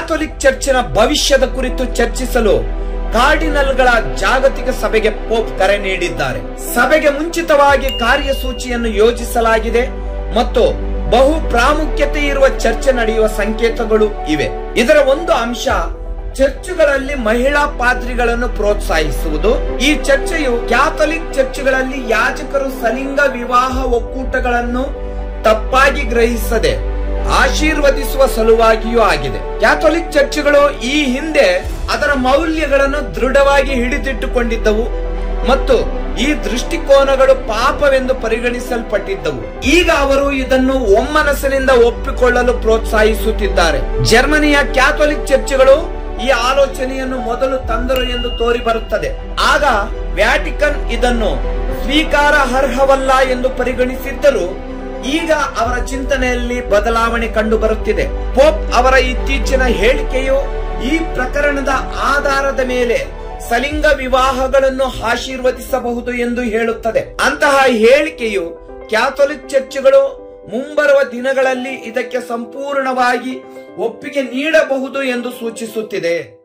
Catholic ಚರ್ಚಿನ ಭವಿಷ್ಯದ ಕುರಿತು ಚರ್ಚಿಸಲು ಕಾರ್ಡಿನಲ್ಗಳ ಜಾಗತಿಕ ಸಭೆಗೆ ಪೋಪ್ ಕರೆ ನೀಡಿದ್ದಾರೆ. ಸಭೆಗೆ ಮುಂಚಿತವಾಗಿ ಕಾರ್ಯಸೂಚಿಯನ್ನು ಯೋಜಿಸಲಾಗಿದೆ ಮತ್ತು ಬಹು ಪ್ರಾಮುಖ್ಯತೆ ಇರುವ ಚರ್ಚೆ ನಡೆಯುವ ಸಂಕೇತಗಳು ಇವೆ. ಇದರ ಒಂದು ಅಂಶ ಚರ್ಚುಗಳಲ್ಲಿ ಮಹಿಳಾ ಪಾದ್ರಿಗಳನ್ನು ಪ್ರೋತ್ಸಾಹಿಸುವುದು. ಈ ಚರ್ಚೆಯು ಕ್ಯಾಥೋಲಿಕ್ ಚರ್ಚುಗಳಲ್ಲಿ ಯಾಜಕರು ಸಲಿಂಗ ವಿವಾಹ ಒಕ್ಕೂಟಗಳನ್ನು ತಪ್ಪಾಗಿ ಗ್ರಹಿಸದೆ ಆಶೀರ್ವದಿಸುವ ಸಲುವಾಗಿಯೂ ಆಗಿದೆ. ಕ್ಯಾಥೋಲಿಕ್ ಚರ್ಚುಗಳು ಈ ಹಿಂದೆ ಅದರ ಮೌಲ್ಯಗಳನ್ನು ದೃಢವಾಗಿ ಹಿಡಿದಿಟ್ಟುಕೊಂಡಿದ್ದವು ಮತ್ತು ಈ ದೃಷ್ಟಿಕೋನಗಳು ಪಾಪವೆಂದು ಪರಿಗಣಿಸಲ್ಪಟ್ಟಿದ್ದವು. ಈಗ ಅವರು ಇದನ್ನು ಒಮ್ಮನಸ್ಸಿನಿಂದ ಒಪ್ಪಿಕೊಳ್ಳಲು ಪ್ರೋತ್ಸಾಹಿಸುತ್ತಿದ್ದಾರೆ. ಜರ್ಮನಿಯ ಕ್ಯಾಥೋಲಿಕ್ ಚರ್ಚುಗಳು ಈ ಆಲೋಚನೆಯನ್ನು ಮೊದಲು ತಂದರು ಎಂದು ತೋರಿ ಬರುತ್ತದೆ. ಆಗ ವ್ಯಾಟಿಕನ್ ಇದನ್ನು ಸ್ವೀಕಾರಾರ್ಹವಲ್ಲ ಎಂದು ಪರಿಗಣಿಸಿದ್ದರೂ ಈಗ ಅವರ ಚಿಂತನೆಯಲ್ಲಿ ಬದಲಾವಣೆ ಕಂಡು ಬರುತ್ತಿದೆ. ಪೋಪ್ ಅವರ ಇತ್ತೀಚಿನ ಹೇಳಿಕೆಯು ಈ ಪ್ರಕರಣದ ಆಧಾರದ ಮೇಲೆ ಸಲಿಂಗ ವಿವಾಹಗಳನ್ನು ಆಶೀರ್ವದಿಸಬಹುದು ಎಂದು ಹೇಳುತ್ತದೆ. ಅಂತಹ ಹೇಳಿಕೆಯು ಕ್ಯಾಥೋಲಿಕ್ ಚರ್ಚುಗಳು ಮುಂಬರುವ ದಿನಗಳಲ್ಲಿ ಇದಕ್ಕೆ ಸಂಪೂರ್ಣವಾಗಿ ಒಪ್ಪಿಗೆ ನೀಡಬಹುದು ಎಂದು ಸೂಚಿಸುತ್ತಿದೆ.